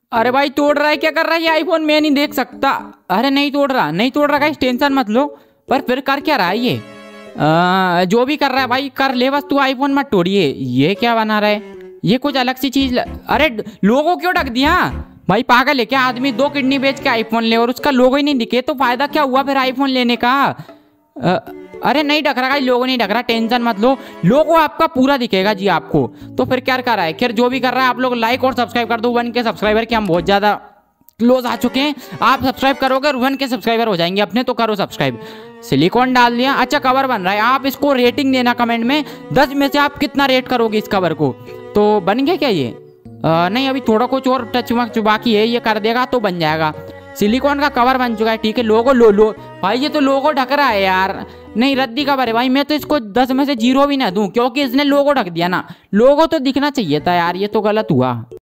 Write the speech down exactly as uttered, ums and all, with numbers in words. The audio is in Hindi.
अरे भाई तोड़ रहा है, क्या कर रहा है ये आईफोन, मैं नहीं देख सकता। अरे नहीं तोड़ रहा, नहीं तोड़ रहा गाइस, टेंशन मत लो। पर फिर कर क्या रहा है ये? आ, जो भी कर रहा है भाई कर ले, बस तू आईफोन मत तोड़िए। ये क्या बना रहा है? ये कुछ अलग सी चीज ल... अरे लोगो क्यों ढक दिया भाई? पागल है क्या आदमी? दो किडनी बेच के आईफोन ले और उसका लोगो ही नहीं दिखे तो फायदा क्या हुआ फिर आईफोन लेने का? आ, अरे नहीं ढक रहा, लोगो नहीं ढक रहा, टेंशन मत लो, लोगो आपका पूरा दिखेगा जी आपको। तो फिर क्या कर रहा है? खैर जो भी कर रहा है आप लोग लाइक और सब्सक्राइब कर दो। वन के सब्सक्राइबर के हम बहुत ज्यादा क्लोज आ चुके हैं। आप सब्सक्राइब करोगे वन के सब्सक्राइबर हो जाएंगे अपने, तो करो सब्सक्राइब। सिलिकॉन डाल दिया, अच्छा कवर बन रहा है। आप इसको रेटिंग देना कमेंट में, दस में से आप कितना रेट करोगे इस कवर को? तो बन गया क्या ये? आ, नहीं अभी थोड़ा कुछ और टच बाकी है, ये कर देगा तो बन जाएगा। सिलिकॉन का कवर बन चुका है, ठीक है। लोगो लो लो भाई, ये तो लोगो ढक रहा है यार। नहीं रद्दी कवर है भाई, मैं तो इसको दस में से जीरो भी ना दूं क्योंकि इसने लोगो ढक दिया ना। लोगो तो दिखना चाहिए था यार, ये तो गलत हुआ।